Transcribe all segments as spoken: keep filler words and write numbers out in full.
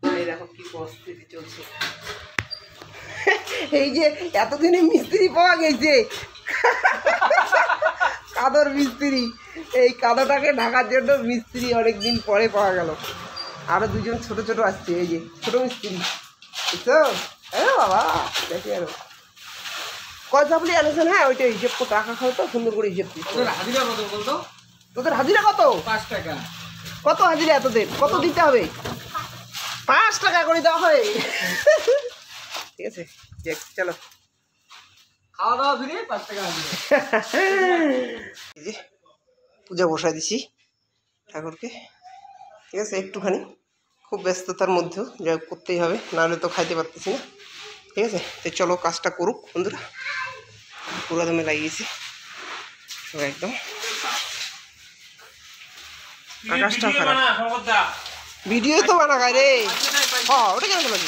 এই দেখো কি প্রস্তুতি চলছে। এই যে এতদিনে মিস্ত্রি পাওয়া গেছে, কাদর মিস্ত্রি। এই কাদোটাকে ঢাকার জন্য মিস্ত্রি অনেকদিন পরে পাওয়া গেল। আরো দুজন ছোট ছোট আসছে, এই যে ছোট মিস্ত্রি, বুঝছো? হ্যাঁ বাবা, দেখি আরো কয় চাপলি আনেছেন? হ্যাঁ ওইটা হিসেব করে টাকা খাও তো, সুন্দর করে হিসেব দিচ্ছ। হাজিরা কত বলতো? তোদের হাজিরা কত? পাঁচ টাকা। কত হাজিরা তোদের? কত দিতে হবে? পাঁচ টাকা করে দেওয়া হয়। ঠিক আছে, চলো খাওয়া দাওয়া ফিরে পাঁচ টাকা হাজিরা। এই যে পূজা বসাই দিছি ঠাকুরকে, ঠিক আছে। একটুখানি খুব ব্যস্ততার মধ্যেও যা করতেই হবে, নাহলে তো খাইতে পারতেছি না। ঠিক আছে, তো চলো কাজটা করুক বন্ধুরা। পুরো দমে লাগিয়েছি সবাই একদম। আকাশটা খারাপ, ভিডিও তো বানা গায় রে। হ্যাঁ ওটা কেন বলি,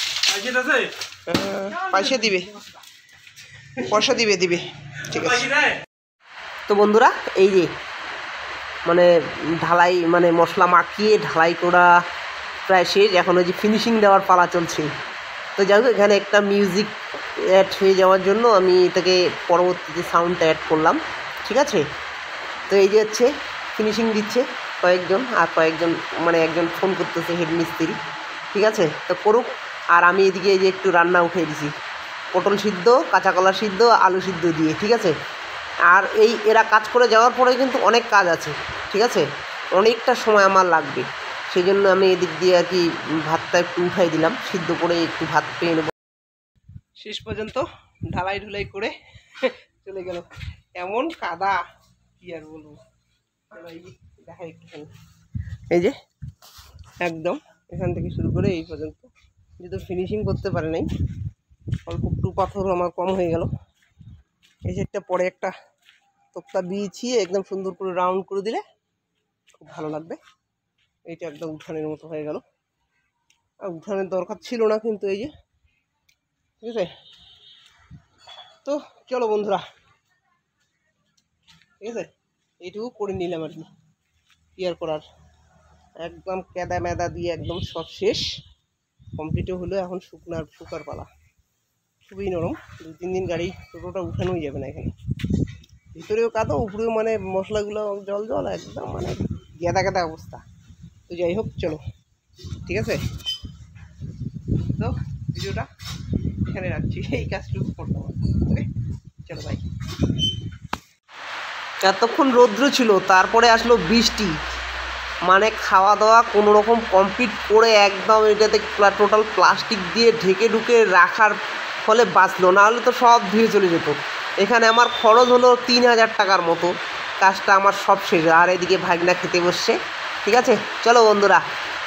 পয়সা দিবে, পয়সা দিবে দিবে ঠিক আছে। তো বন্ধুরা এই যে মানে ঢালাই মানে মশলা মাখিয়ে ঢালাই করা প্রায় শেষ। এখন ওই যে ফিনিশিং দেওয়ার পালা চলছে। তো যাই হোক, এখানে একটা মিউজিক অ্যাড হয়ে যাওয়ার জন্য আমি এটাকে পরবর্তীতে সাউন্ডটা অ্যাড করলাম, ঠিক আছে। তো এই যে হচ্ছে ফিনিশিং দিচ্ছে কয়েকজন, আর কয়েকজন মানে একজন ফোন করতেছে হেড মিস্ত্রি, ঠিক আছে। তো করুক, আর আমি এদিকে এই যে একটু রান্না উঠিয়ে দিছি, পটল সিদ্ধ, কাঁচা কলা সিদ্ধ, আলু সিদ্ধ দিয়ে, ঠিক আছে। আর এই এরা কাজ করে যাওয়ার পরে কিন্তু অনেক কাজ আছে, ঠিক আছে, অনেকটা সময় আমার লাগবে। সেই জন্য আমি এদিক দিয়ে আর কি ভাতটা একটু উঠাই দিলাম, সিদ্ধ করে একটু ভাত পেয়ে নেব। শেষ পর্যন্ত ঢালাই ঢুলাই করে চলে গেল। এমন কাদা কি আর বলবো, দেখাই একটুখানি। এই যে একদম এখান থেকে শুরু করে এই পর্যন্ত, যেহেতু ফিনিশিং করতে পারে নাই, অল্প একটু পাথর আমার কম হয়ে গেল। এই সেটটা পরে একটা তক্তা বিছিয়ে একদম সুন্দর করে রাউন্ড করে দিলে খুব ভালো লাগবে। এইটা একদম উঠানের মতো হয়ে গেল, আর উঠানের দরকার ছিল না কিন্তু, এই যে ঠিক আছে। তো চলো বন্ধুরা, ঠিক আছে, এইটুকু করে নিলাম আর কি। ক্লিয়ার করার একদম কেদা মেদা দিয়ে একদম সব শেষ, কমপ্লিটও হলো। এখন শুকনার শুকার পালা, খুবই নরম। দু তিন দিন গাড়ি টোটোটা উঠানোই যাবে না এখানে। ভিতরেও কাদো, উপরেও মানে মশলাগুলো জল জল, একদম মানে গেদা গেদা অবস্থা। তো যাই হোক চলো, ঠিক আছে। তো ভিডিওটা এখানে রাখছি, এই কাজটুকু করতে হবে। ওকে চলো বাই। এতক্ষণ রৌদ্র ছিল, তারপরে আসলো বৃষ্টি, মানে খাওয়া দাওয়া কোনো রকম কমপ্লিট করে একদম এটাতে টোটাল প্লাস্টিক দিয়ে ঢেকে ঢুকে রাখার ফলে বাঁচলো, নাহলে তো সব ধুয়ে চলে যেত। এখানে আমার খরচ হলো তিন হাজার টাকার মতো, কাজটা আমার সব শেষ। আর এদিকে ভাগনা খেতে বসছে, ঠিক আছে। চলো বন্ধুরা।